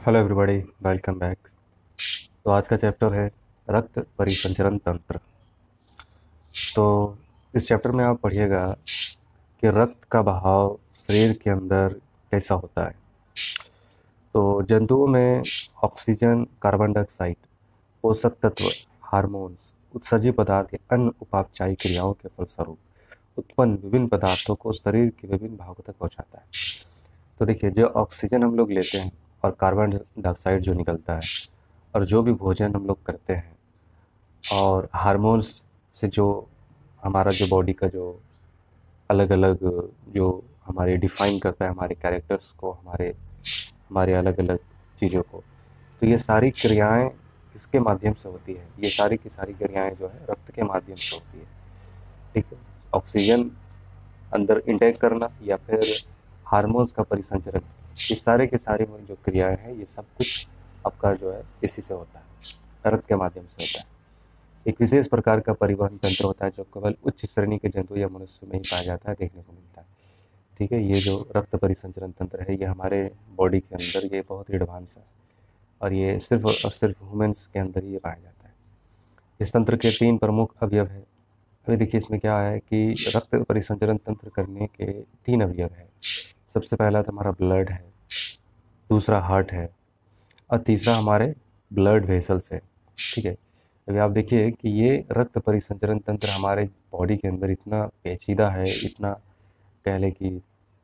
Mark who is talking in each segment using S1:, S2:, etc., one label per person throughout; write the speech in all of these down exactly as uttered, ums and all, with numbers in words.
S1: Hello everybody, welcome back. तो आज का चैप्टर है रक्त परिसंचरण तंत्र। तो इस चैप्टर में आप पढ़िएगा कि रक्त का बहाव शरीर के अंदर कैसा होता है। तो जंतुओं में ऑक्सीजन, कार्बन डाइऑक्साइड, पोषक तत्व, हार्मोन्स, उत्सर्जी पदार्थ या अन्य उपापचयी क्रियाओं के फलस्वरूप उत्पन्न विभिन्न पदार्थों को शरीर के विभिन्न भागों तक पहुंचाता है। तो देखिए, जो ऑक्सीजन हम लोग लेते हैं और कार्बन डाइऑक्साइड जो निकलता है, और जो भी भोजन हम लोग करते हैं, और हार्मोन्स से जो हमारा जो बॉडी का जो अलग अलग जो हमारे डिफाइन करता है हमारे कैरेक्टर्स को, हमारे हमारे अलग अलग चीज़ों को, तो ये सारी क्रियाएं किसके माध्यम से होती है? ये सारी की सारी क्रियाएं जो है रक्त के माध्यम से होती है। ठीक है, ऑक्सीजन अंदर इंटेक करना या फिर हार्मोन्स का परिसंचरण, ये सारे के सारे जो क्रियाएं हैं, ये सब कुछ आपका जो है इसी से होता है, रक्त के माध्यम से होता है। एक विशेष प्रकार का परिवहन तंत्र होता है जो केवल उच्च श्रेणी के जंतु या मनुष्य में ही पाया जाता है, देखने को मिलता है। ठीक है, ये जो रक्त परिसंचरण तंत्र है, ये हमारे बॉडी के अंदर ये बहुत ही एडवांस है, और ये सिर्फ और सिर्फ ह्यूमंस के अंदर ही ये पाया जाता है। इस तंत्र के तीन प्रमुख अवयव है। अभी देखिए, इसमें क्या है कि रक्त परिसंचरण तंत्र करने के तीन अवयव है। सबसे पहला तो हमारा ब्लड है, दूसरा हार्ट है, और तीसरा हमारे ब्लड वेसल्स है। ठीक है, अभी आप देखिए कि ये रक्त परिसंचरण तंत्र हमारे बॉडी के अंदर इतना पेचीदा है, इतना कह लें कि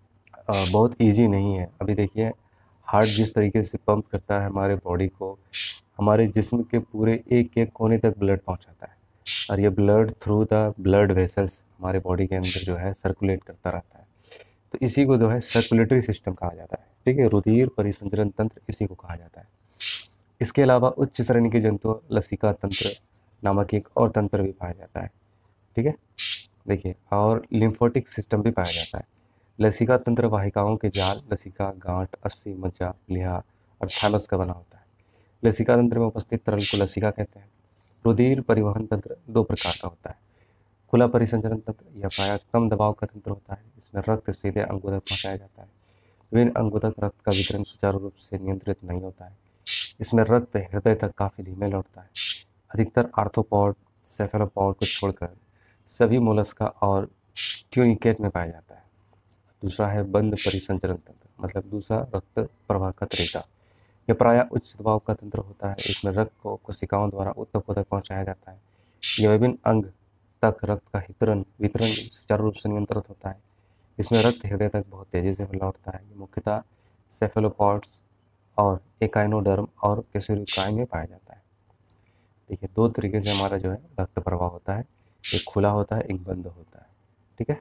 S1: बहुत इजी नहीं है। अभी देखिए, हार्ट जिस तरीके से पंप करता है हमारे बॉडी को, हमारे जिस्म के पूरे एक एक कोने तक ब्लड पहुंचाता है, और ये blood through the blood vessels हमारे बॉडी के अंदर जो है सर्कुलेट करता रहता है। तो इसी को जो है सर्कुलेटरी सिस्टम कहा जाता है। ठीक है, रुधिर परिसंचरण तंत्र इसी को कहा जाता है। इसके अलावा उच्च श्रेणी के जंतु लसिका तंत्र नामक एक और तंत्र भी पाया जाता है। ठीक है, देखिए, और लिम्फोटिक सिस्टम भी पाया जाता है। लसिका तंत्र वाहिकाओं के जाल, लसिका, गांठ, अस्सी, मज्जा, प्लीहा और थाइमस का बना होता है। लसिका तंत्र में उपस्थित तरल को लसिका कहते हैं। रुधिर परिवहन तंत्र दो प्रकार का होता है। खुला परिसंचरण तंत्र यह प्रायः कम दबाव का तंत्र होता है। इसमें रक्त सीधे अंगों तक पहुँचाया जाता है। विभिन्न अंगों तक रक्त का वितरण सुचारू रूप से नियंत्रित नहीं होता है। इसमें रक्त हृदय तक काफ़ी धीमे लौटता है। अधिकतर आर्थ्रोपॉड, सेफेलोपॉड को छोड़कर सभी मोलस्का और ट्यूनिकेट में पाया जाता है। दूसरा है बंद परिसंचरण तंत्र, मतलब दूसरा रक्त प्रवाह का तरीका। यह प्रायः उच्च दबाव का तंत्र होता है। इसमें रक्त को कोशिकाओं द्वारा ऊतकों तक पहुँचाया जाता है। यह विभिन्न अंग तक रक्त का वितरण वितरण सुचारू रूप से नियंत्रित होता है। इसमें रक्त हृदय तक बहुत तेज़ी से लौटता है। ये मुख्यतः सेफेलोपॉड्स और एकाइनोडर्म और कैसेरियोकाई में पाया जाता है। देखिए, दो तरीके से हमारा जो है रक्त प्रवाह होता है, एक खुला होता है, एक बंद होता है। ठीक है,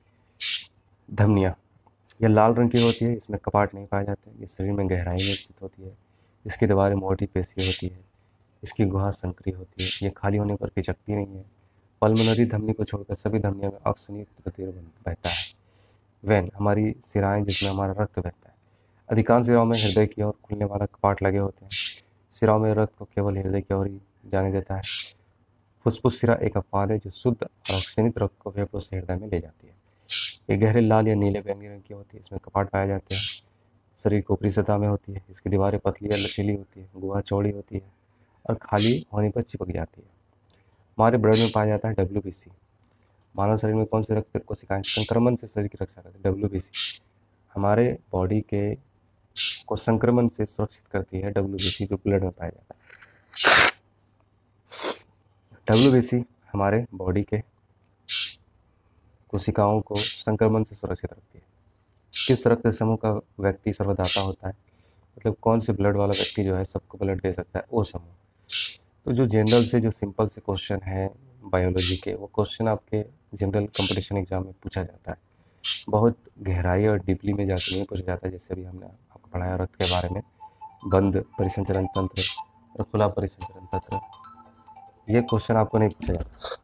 S1: धमनियाँ, यह लाल रंग की होती है। इसमें कपाट नहीं पाए जाते। ये शरीर में गहराई में स्थित होती है। इसकी दीवारें मोटी पेशी होती है। इसकी गुहा संकरी होती है। ये खाली होने पर पिचकती नहीं है। पल्मोनरी धमनी को छोड़कर सभी धमनियों में ऑक्सीजन रुधिर बहता है। वेन, हमारी सिराएं जिसमें हमारा रक्त बहता है। अधिकांश सिराओं में हृदय की ओर खुलने वाला कपाट लगे होते हैं। सिराओं में रक्त को केवल हृदय की ओर ही जाने देता है। फुसफुस सिरा एक अपवाद है जो शुद्ध और ऑक्सीजनित रक्त को फेफड़ों से हृदय में ले जाती है। ये गहरे लाल या नीले बैंगनी रंग की होती है। इसमें कपाट पाए जाते हैं। शरीर की ऊपरी सतह में होती है। इसकी दीवारें पतली या लचीली होती है। गुहा चौड़ी होती है और खाली होने पर चिपक जाती है। हमारे ब्लड में पाया जाता है डब्ल्यू बी सी। मानव शरीर में कौन से रक्त कोशिकाएं संक्रमण से शरीर की रक्षा करती है? डब्ल्यू बी सी हमारे बॉडी के को संक्रमण से सुरक्षित करती है। डब्ल्यू बी सी जो ब्लड में पाया जाता है। डब्ल्यू बी सी हमारे बॉडी के कोशिकाओं को संक्रमण से सुरक्षित रखती है। किस रक्त समूह का व्यक्ति सर्वदाता होता है? मतलब कौन से ब्लड वाला व्यक्ति जो है सबको ब्लड दे सकता है? ओ समूह। तो जो जनरल से जो सिंपल से क्वेश्चन है बायोलॉजी के, वो क्वेश्चन आपके जनरल कंपटीशन एग्जाम में पूछा जाता है। बहुत गहराई और डीपली में जाके नहीं पूछा जाता है। जैसे अभी हमने आपको पढ़ाया रक्त के बारे में, बंद परिसंचरण तंत्र और खुला परिसंचरण तंत्र, ये क्वेश्चन आपको नहीं पूछा जाता।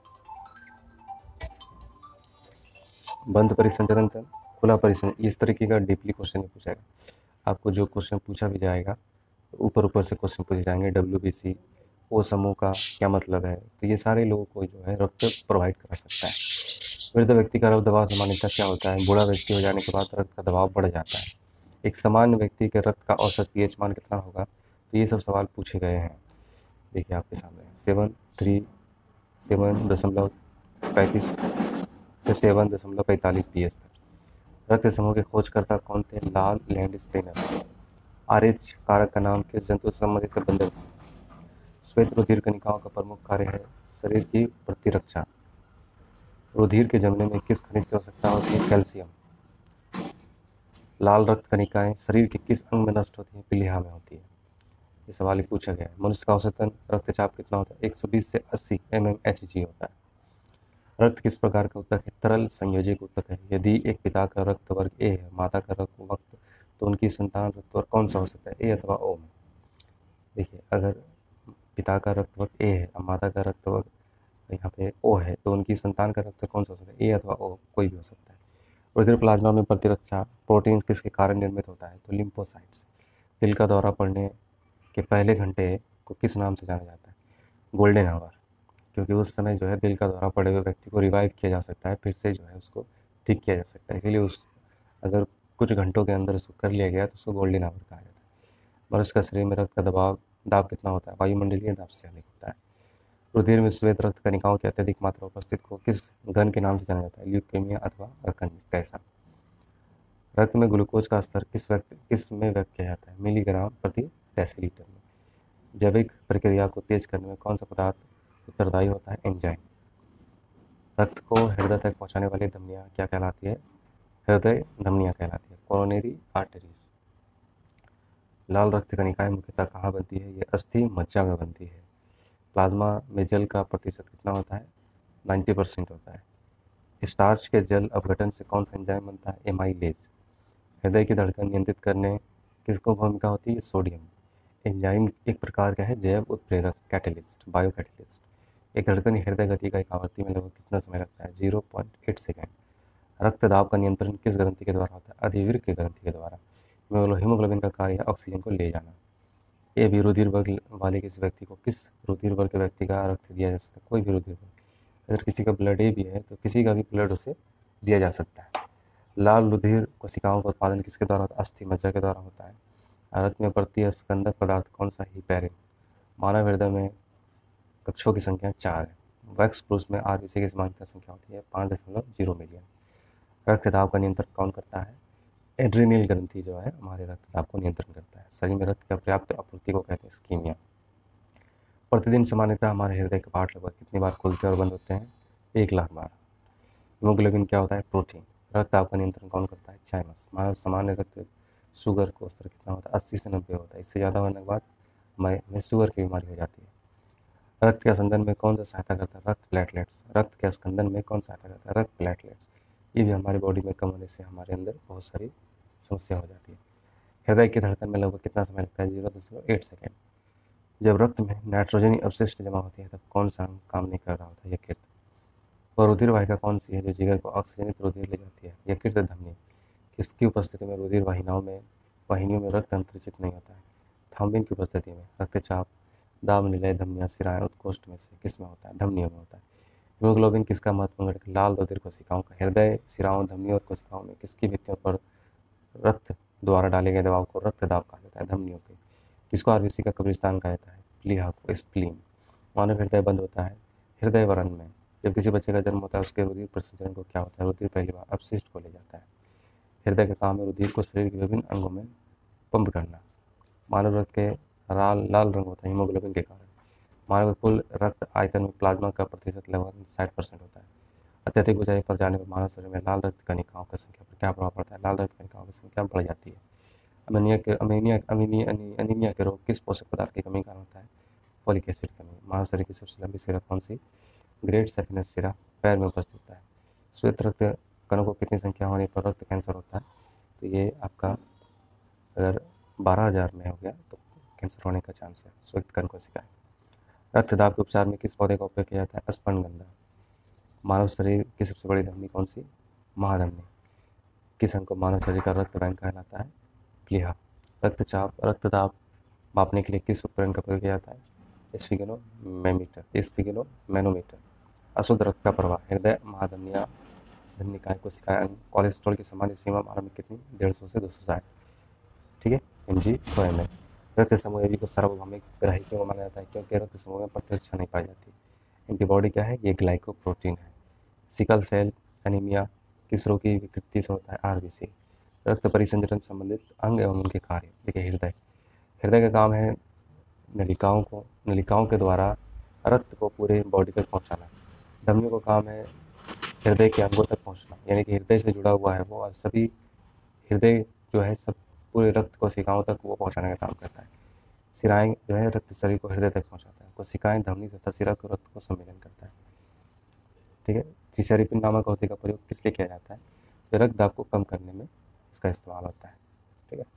S1: बंद परिसंचरण तंत्र, खुला परिसंचरण, इस तरीके का डीपली क्वेश्चन नहीं पूछा जाएगा आपको। जो क्वेश्चन पूछा भी जाएगा, ऊपर ऊपर से क्वेश्चन पूछे जाएंगे। डब्ल्यू बी सी, ओ समूह का क्या मतलब है? तो ये सारे लोगों को जो है रक्त प्रोवाइड करा सकता है। वृद्ध व्यक्ति का रक्त दबाव सामान्यतः क्या होता है? बूढ़ा व्यक्ति हो जाने के बाद रक्त का दबाव बढ़ जाता है। एक सामान्य व्यक्ति के रक्त का औसत पीएच मान कितना होगा? तो ये सब सवाल पूछे गए हैं। देखिए आपके सामने सेवन थ्री सेवन दशमलव पैंतीस से सेवन दशमलव पैंतालीस पीएच तक। रक्त समूह के खोजकर्ता कौन थे? लाल लैंडस्टेनर। आर एच कारक का नाम किस जंतु से संबंधित है? बंदर से। श्वेत रुधिर कणिकाओं का प्रमुख कार्य है शरीर की प्रतिरक्षा। रुधिर के जमने में किस खनिज की आवश्यकता होती है? कैल्शियम। लाल रक्त कणिकाएं शरीर के किस अंग में नष्ट होती हैं? प्लीहा में होती है। ये सवाल ही पूछा गया है। मनुष्य का औसतन रक्तचाप कितना होता है? एक सौ बीस से अस्सी एम एम एच जी होता है। रक्त किस प्रकार का ऊतक है? तरल संयोजित ऊतक है। यदि एक पिता का रक्त वर्ग ए है, माता का रक्त वर्ग, तो उनकी संतान रक्त वर्ग कौन सा हो सकता है? ए अथवा ओ में। देखिए अगर पिता का रक्त वर्ग ए है और माता का रक्त वर्ग यहाँ पे ओ है, तो उनकी संतान का रक्त कौन सा हो सकता है? ए अथवा ओ, कोई भी हो सकता है। रुधिर प्लाज्मा में प्रतिरक्षा प्रोटीन किसके कारण निर्मित होता है? तो लिम्फोसाइट्स। दिल का दौरा पड़ने के पहले घंटे को किस नाम से जाना जाता है? गोल्डन आवर, क्योंकि उस समय जो है दिल का दौरा पड़े हुए व्यक्ति को रिवाइव किया जा सकता है, फिर से जो है उसको ठीक किया जा सकता है। इसीलिए उस अगर कुछ घंटों के अंदर उसको कर लिया गया तो उसको गोल्डन आवर कहा जाता है। मनुष्य का शरीर में रक्त का दबाव दाब कितना होता है? वायुमंडलीय दाब से अधिक होता है। रुधिर में श्वेत रक्त कणिकाओं की अत्यधिक मात्रा उपस्थित को किस घन के नाम से जाना जाता है? ल्यूकेमिया अथवा रकन कैसा। रक्त में ग्लूकोज का स्तर किस व्यक्त किस में व्यक्त किया जाता है? मिलीग्राम प्रति डेसीलीटर में। जैविक प्रक्रिया को तेज करने में कौन सा पदार्थ उत्तरदायी होता है? एंजाइम। रक्त को हृदय तक पहुंचाने वाली धमनियां क्या कहलाती है? हृदय धमनियां कहलाती है, कोरोनरी आर्टरीज। लाल रक्त कणिकाएं मुख्यतः कहाँ बनती है? ये अस्थि मज्जा में बनती है। प्लाज्मा में जल का प्रतिशत कितना होता है? नब्बे परसेंट होता है। स्टार्च के जल अपघटन से कौन सा एंजाइम बनता है? एमाइलेज। हृदय की धड़कन नियंत्रित करने किसको भूमिका होती है? सोडियम। एंजाइम एक प्रकार का है जैव उत्प्रेरक, कैटेलिस्ट, बायो कैटेलिस्ट। एक धड़कन हृदय गति का एक आवृत्ति में लगभग कितना समय लगता है? Zero point eight second. रक्त दाब का नियंत्रण किस ग्रंथि के द्वारा होता है? अधिवीर के ग्रंथि के द्वारा। हीमोग्लोबिन का कार्य है ऑक्सीजन को ले जाना। ए बी रुधिर वर्ग वाले किसी व्यक्ति को किस रुधिर वर्ग के व्यक्ति का रक्त दिया जा सकता है? कोई भी रुधिर वर्ग। अगर किसी का ब्लड ए भी है तो किसी का भी ब्लड उसे दिया जा सकता है। लाल रुधिर कोशिकाओं का उत्पादन किसके द्वारा होता है? अस्थि मज्जा के द्वारा होता है। रक्त में बढ़ती स्कंदक पदार्थ कौन सा? हिपैरिन। मानव हृदय में कक्षों की संख्या चार है। वैक्स पुरुष में आरबीसी की समानता संख्या होती है पाँच दशमलव जीरो मिलियन। रक्तदाब का नियंत्रण कौन करता है? एड्रिनल ग्रंथि जो है हमारे रक्तदाब को नियंत्रण करता है। शरीर में रक्त की पर्याप्त आपूर्ति को कहते हैं इस्कीमिया। प्रतिदिन सामान्यतः हमारे हृदय के पार्ट लगभग कितनी बार खुलते और बंद होते हैं? एक लाख बार। हीमोग्लोबिन क्या होता है? प्रोटीन। रक्तदाब का नियंत्रण कौन करता है? चाइमस। मानव सामान्य रक्त शुगर को स्तर कितना होता है? अस्सी से नब्बे होता है। इससे ज़्यादा होने के बाद हमें शुगर की बीमारी हो जाती है। रक्त के स्कंदन में कौन सा सहायता करता है? रक्त प्लेटलेट्स। रक्त के स्कंदन में कौन सहायता करता है? रक्त प्लेटलेट्स। ये भी हमारी बॉडी में कम होने से हमारे अंदर बहुत सारी समस्या हो जाती है। हृदय की धड़कन में लगभग कितना समय लगता है? जीरो दशमलव एट सेकेंड। जब रक्त में नाइट्रोजनी अपशिष्ट जमा होती है तब कौन सा अंग काम नहीं कर रहा होता है? यकृत। और रुधिर वाहिका कौन सी है जो जिगर को ऑक्सीजनित रुधिर ले जाती है? यकृत धमनी। किसकी उपस्थिति में रुधिर वाहिनियों में वाहिनियों में रक्त अंतरिक्षित नहीं होता है? थ्रोम्बिन की उपस्थिति में। रक्तचाप दाब निलय धमनियां सिराएं उत्कोष्ठ में से किस में होता है? धमनियों में होता है। हीमोग्लोबिन किसका महत्वपूर्ण घटक? लाल रुधिर कोशिकाओं का। हृदय सिराओं धमनियों और कोशिकाओं में किसकी भित्तियों पर रक्त द्वारा डाले गए दबाव को रक्तदाब कहा जाता है? धमनियों के। किसको आरबीसी का कब्रिस्तान कहा जाता है? प्लीहा को, स्प्लीन। मानव हृदय बंद होता है हृदय वरण में। जब किसी बच्चे का जन्म होता है उसके रुधिर प्रसंचरण को क्या होता है? रुधिर पहली बार अपशिष्ट को ले जाता है। हृदय का काम है रुधिर को शरीर के विभिन्न अंगों में पंप करना। मानव रक्त के लाल लाल रंग होता है हीमोग्लोबिन के कारण। मानव कुल रक्त आयतन में प्लाज्मा का प्रतिशत लगभग साठ परसेंट होता है। अत्यधिक ऊंचाई पर जाने पर मानव शरीर में लाल रक्त कणिकाओं की संख्या पर क्या प्रभाव पड़ता है? लाल रक्त कणिकाओं की संख्या बढ़ जाती है। अमीनिया के अमीनिया अमीनिया अनीमिया के रोग किस पोषक पदार्थ की कमी कारण होता है? फॉलिक एसिड की कमी। मानव शरीर की सबसे लंबी सिरा कौन सी? ग्रेट सेफिनस सिरा पैर में उपस्थित होता है। श्वेत रक्त कणों को कितनी संख्या होने पर रक्त कैंसर होता है? तो ये आपका अगर बारह हज़ार में हो गया तो कैंसर होने का चांस है। श्वेत कण कोशिकाएं। रक्तदाब के उपचार में किस पौधे का उपयोग किया जाता है? अश्वगंधा। मानव शरीर की सबसे बड़ी धमनी कौन सी? महाधमनी। किस अंग को मानव शरीर का रक्त बैंक कहलाता है? प्लीहा। रक्तचाप रक्तदाब मापने के लिए किस उपकरण का प्रयोग किया जाता है? स्फिगनोमीटर स्फिगनोमैनोमीटर। अशुद्ध रक्त का प्रवाह। हृदय महाधमनियां धमनिकाएं कोशिकाएं अंग। कोलेस्ट्रॉल की सामान्य सीमा मानव में कितनी? डेढ़ सौ से दो सौ साठ। ठीक है, एम जी सौ एम एल। रक्त समूह ए बी को सार्वभौमिक ग्राही क्यों माना जाता है? क्योंकि रक्त समूह में प्रतिरक्षा नहीं पाई जाती। एंटीबॉडी क्या है? ये ग्लाइकोप्रोटीन है। सिकल सेल एनीमिया किस रोग की विकृति से होता है? R B C. रक्त परिसंचरण से संबंधित अंग एवं उनके कार्य। देखिए, हृदय हृदय का काम है नलिकाओं को नलिकाओं के द्वारा रक्त को पूरे बॉडी तक पहुंचाना। धमनियों का काम है हृदय के अंगों तक पहुंचना, यानी कि हृदय से जुड़ा हुआ है वो, और सभी हृदय जो है सब पूरे रक्त कोशिकाओं तक वो पहुंचाने का काम करता है। सिराएं जो है रक्त शरीर को हृदय तक पहुंचाता है। कोशिकाएं धमनी तथा सिरा को रक्त को सम्मिलन करता है। ठीक है, सिसरीपिन नामक औषधि का प्रयोग किस लिए किया जाता है? तो रक्त दाब को कम करने में इसका इस्तेमाल होता है। ठीक है,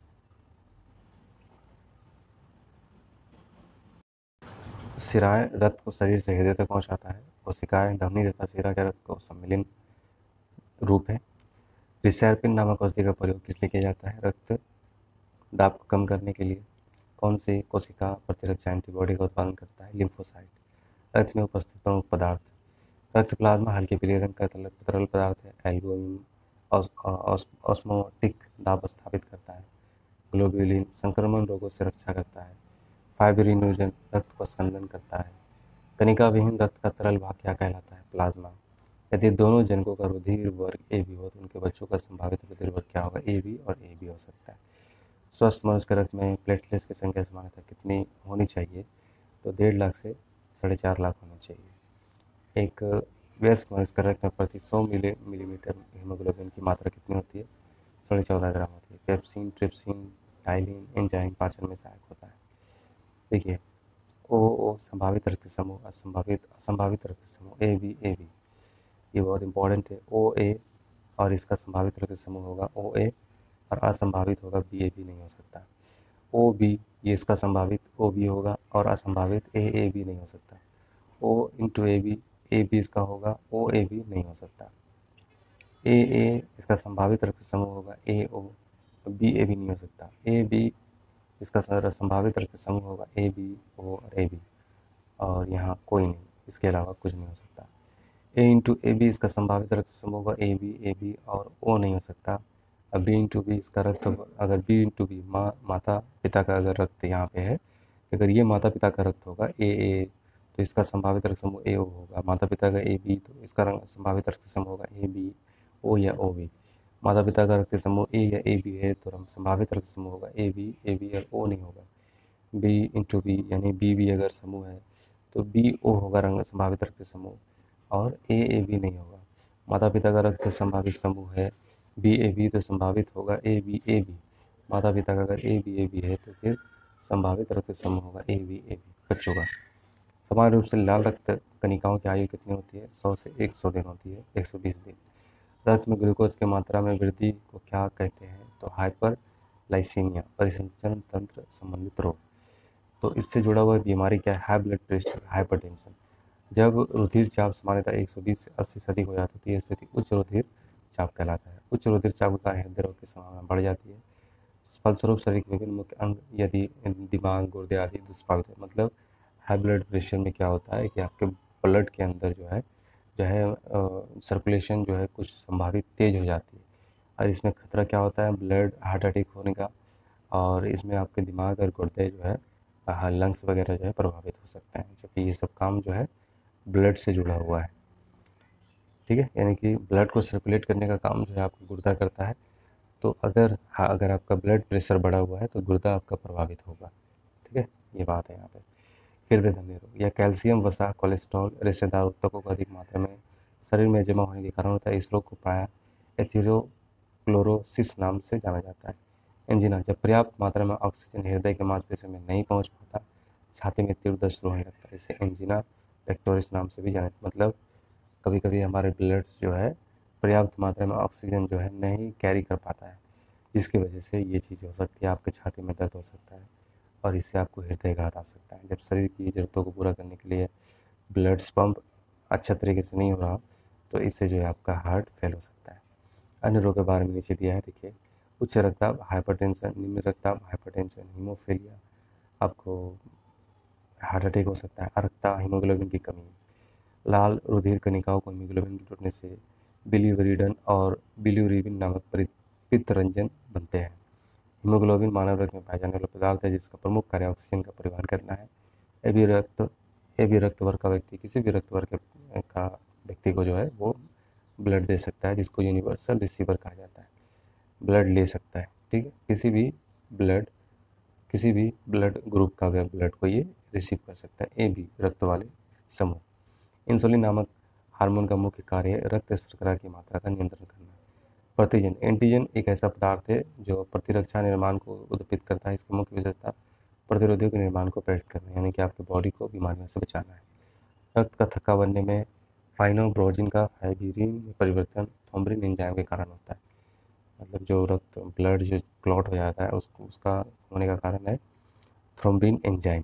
S1: सिराएं रक्त को शरीर से हृदय तक पहुंचाता है। कोशिकाएं धमनी तथा सिरा के रक्त को सम्मिलन रूप है। रिसर्पिन नामक औषधि का प्रयोग किस लिए किया जाता है? रक्त दाब को कम करने के लिए। कौन सी कोशिका प्रतिरक्षा एंटीबॉडी का उत्पादन करता है? लिम्फोसाइट। रक्त में उपस्थित प्रमुख पदार्थ। रक्त प्लाज्मा हल्के पीले रंग का तरल तरल पदार्थ है। एल्बुमिन ऑस्मोटिक दाब स्थापित करता है। ग्लोब्यूलिन संक्रमण रोगों से रक्षा करता है। फाइब्रिनोजन रक्त को स्कंदन करता है। कणिका विहीन रक्त का तरल भाग क्या कहलाता है? प्लाज्मा। यदि दोनों जनकों का रुधिर वर्ग ए बी हो तो उनके बच्चों का संभावित रुधिर वर्ग क्या होगा? ए बी और ए बी हो सकता है। स्वस्थ मनुष्य के रक्त में प्लेटलेट्स की संख्या सामान्यतः कितनी होनी चाहिए? तो डेढ़ लाख से साढ़े चार लाख होनी चाहिए। एक वयस्क मनुष्य के रक्त में प्रति सौ मिली मिलीमीटर हीमोग्लोबिन की मात्रा कितनी होती है? साढ़े चौदह ग्राम होती है। पेप्सिन ट्रिप्सिन टाइलिन एंजाइम पाचन में सहायक होता है। देखिए, ओ ओ संभावित रक्त समूह, असंभावित असंभावित रक्त समूह ए बी ए बी, ये बहुत इंपॉर्टेंट है। ओ ए और इसका संभावित रक्त समूह होगा ओ ए, और असंभावित होगा बी ए बी नहीं हो सकता। ओ बी ये इसका संभावित ओ बी होगा, और असंभावित ए ए बी नहीं हो सकता। O into A B A B इसका होगा, ओ ए बी नहीं हो सकता। ए ए इसका संभावित रक्त समूह होगा ए ओ, बी ए बी नहीं हो सकता। ए बी इसका संभावित रक्त समूह होगा ए बी ओ और ए बी, और यहाँ कोई नहीं, इसके अलावा कुछ नहीं हो सकता। ए इंटू ए बी इसका संभावित रक्त समूह होगा ए बी ए बी और ओ नहीं हो सकता। अब बी इंटू बी इसका रक्त, अगर बी इंटू बी माँ माता पिता का अगर रक्त यहाँ पे है, अगर ये माता पिता का रक्त होगा ए ए, तो इसका संभावित रक्त समूह ए ओ होगा। माता पिता का ए बी, तो इसका संभावित रक्त समूह होगा ए बी ओ या ओ बी। माता पिता का रक्त समूह ए या ए बी है तो संभावित रक्त समूह होगा ए बी ए बी और ओ नहीं होगा। बी इंटू बी यानी बी बी अगर समूह है तो बी ओ होगा रंग संभावित रक्त समूह, और ए ए बी नहीं होगा। माता पिता का रक्त संभावित समूह है बी ए बी, तो संभावित होगा ए बी ए बी। माता पिता का अगर ए बी ए बी है तो फिर संभावित रक्त समूह होगा ए बी ए बी। बच्चों का समान रूप से लाल रक्त कणिकाओं की आयु कितनी होती है? सौ से एक सौ दिन होती है, एक सौ बीस दिन। रक्त में ग्लूकोज की मात्रा में वृद्धि को क्या कहते हैं? तो हाइपर लाइसीमिया, परिसंचरण तंत्र संबंधित रोग। तो इससे जुड़ा हुआ बीमारी क्या है? High blood pressure, hypertension. जब रुधिर चाप सामान्यतः एक सौ बीस से अस्सी से अधिक हो जाती है तो यह स्थिति उच्च रुधिर चाप कहलाता है। उच्च रुधिर चाप का हृदय रोग की संभावना बढ़ जाती है। फलस्वरूप शरीर के विभिन्न मुख्य अंग यदि दिमाग गुर्दे आदि दुष्प्रभावित है। मतलब हाई ब्लड प्रेशर में क्या होता है कि आपके ब्लड के अंदर जो है जो है सर्कुलेशन जो है कुछ संभावित तेज हो जाती है, और इसमें खतरा क्या होता है? ब्लड हार्ट अटैक होने का, और इसमें आपके दिमाग और गुर्दे जो है लंग्स वगैरह जो है प्रभावित हो सकते हैं, जबकि ये सब काम जो है ब्लड से जुड़ा हुआ है। ठीक है, यानी कि ब्लड को सर्कुलेट करने का काम जो है आपका गुर्दा करता है। तो अगर हाँ अगर आपका ब्लड प्रेशर बढ़ा हुआ है तो गुर्दा आपका प्रभावित होगा। ठीक है, ये बात है यहाँ पे। हृदय धमनी रोग या कैल्शियम वसा कोलेस्ट्रॉल रेशेदार उत्तकों को अधिक मात्रा में शरीर में जमा होने के कारण होता है। इस रोग को प्रायः एथेरोक्लोरोसिस नाम से जाना जाता है। एंजिना, जब पर्याप्त मात्रा में ऑक्सीजन हृदय के मांसपेशियों में नहीं पहुंच पाता, छाती में तीव्र दर्द शुरू होने लगता है। इसे एंजिना पेक्टोरिस नाम से भी जाना, मतलब कभी कभी हमारे ब्लड्स जो है पर्याप्त मात्रा में ऑक्सीजन जो है नहीं कैरी कर पाता है, जिसकी वजह से ये चीज़ हो सकती है। आपके छाती में दर्द हो सकता है और इससे आपको हृदयघात आ सकता है। जब शरीर की ज़रूरतों को पूरा करने के लिए ब्लड पंप अच्छा तरीके से नहीं हो रहा तो इससे जो है आपका हार्ट फेल हो सकता है। अन्य रोग के बारे में नीचे दिया है, देखिए। उच्च रक्तचाप, हाइपरटेंशन, निम्न रक्तचाप, हाइपरटेंशन, हीमोफीलिया, आपको हार्ट अटैक हो सकता है। अरक्ता, हीमोग्लोबिन की कमी, लाल रुधिर कणिकाओं को हीमोग्लोबिन टूटने से बिलीवरीडन और बिलीरुबिन नामक पित्तरंजन बनते हैं। हीमोग्लोबिन मानव रक्त में पाया जाने वाला पदार्थ है जिसका प्रमुख कार्य ऑक्सीजन का परिवहन करना है। ए बी रक्त ए बी रक्त वर्ग का व्यक्ति किसी भी रक्त वर्ग का व्यक्ति को जो है वो ब्लड दे सकता है, जिसको यूनिवर्सल रिसीवर कहा जाता है, ब्लड ले सकता है। ठीक है, किसी भी ब्लड किसी भी ब्लड ग्रुप का ब्लड को ये रिसीव कर सकता है, ए बी रक्त वाले समूह। इंसुलिन नामक हार्मोन का मुख्य कार्य रक्त शर्करा की मात्रा का नियंत्रण करना है। प्रतिजन एंटीजन एक ऐसा पदार्थ है जो प्रतिरक्षा निर्माण को उद्दीपित करता है। इसकी मुख्य विशेषता प्रतिरोधियों के निर्माण को प्रेरित करना है, यानी कि आपके बॉडी को बीमारियों से बचाना है। रक्त का थक्का बनने में फाइब्रिनोजेन का फाइब्रिन में परिवर्तन थ्रोम्बिन एंजाइम के कारण होता है। मतलब जो रक्त ब्लड जो क्लॉट हो जाता है उसको उसका होने का कारण है थ्रोम्बिन एंजाइम।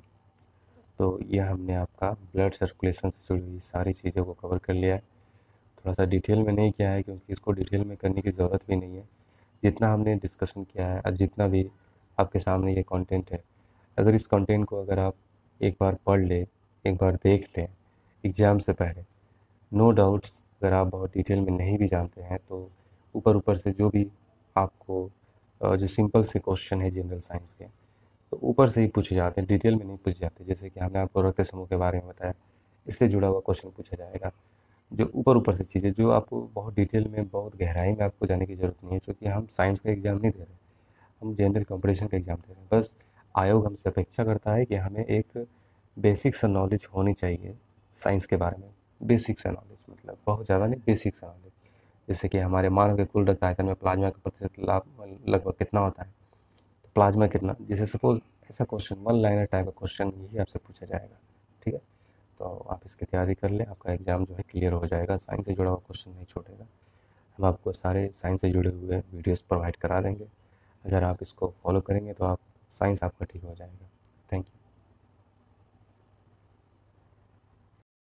S1: तो यह हमने आपका ब्लड सर्कुलेशन से जुड़ी हुई सारी चीज़ों को कवर कर लिया है। थोड़ा सा डिटेल में नहीं किया है क्योंकि इसको डिटेल में करने की ज़रूरत भी नहीं है। जितना हमने डिस्कशन किया है और जितना भी आपके सामने ये कंटेंट है, अगर इस कंटेंट को अगर आप एक बार पढ़ लें, एक बार देख लें एग्ज़ाम से पहले, नो डाउट्स अगर आप बहुत डिटेल में नहीं भी जानते हैं तो ऊपर ऊपर से जो भी आपको जो सिंपल से क्वेश्चन है जनरल साइंस के, तो ऊपर से ही पूछे जाते हैं, डिटेल में नहीं पूछे जाते। जैसे कि हमने आपको रक्त समूह के बारे में बताया, इससे जुड़ा हुआ क्वेश्चन पूछा जाएगा। जो ऊपर ऊपर से चीज़ें जो आपको बहुत डिटेल में, बहुत गहराई में आपको जाने की ज़रूरत नहीं है, क्योंकि हम साइंस का एग्ज़ाम नहीं दे रहे, हम जनरल कॉम्पिटिशन का एग्ज़ाम दे रहे हैं। बस आयोग हमसे अपेक्षा करता है कि हमें एक बेसिक सा नॉलेज होनी चाहिए साइंस के बारे में। बेसिक सा नॉलेज मतलब बहुत ज़्यादा नहीं, बेसिक सा नॉलेज। जैसे कि हमारे मानव के कुल रक्त आयतन में प्लाज्मा का प्रतिशत लाभ लगभग कितना होता है, तो प्लाज्मा कितना, जैसे सपोज ऐसा क्वेश्चन वन लाइनर टाइप का क्वेश्चन यही आपसे पूछा जाएगा। ठीक है, तो आप इसकी तैयारी कर लें, आपका एग्ज़ाम जो है क्लियर हो जाएगा। साइंस से जुड़ा हुआ क्वेश्चन नहीं छूटेगा। हम आपको सारे साइंस से जुड़े हुए वीडियोस प्रोवाइड करा देंगे। अगर आप इसको फॉलो करेंगे तो आप साइंस आपका ठीक हो जाएगा। Thank you.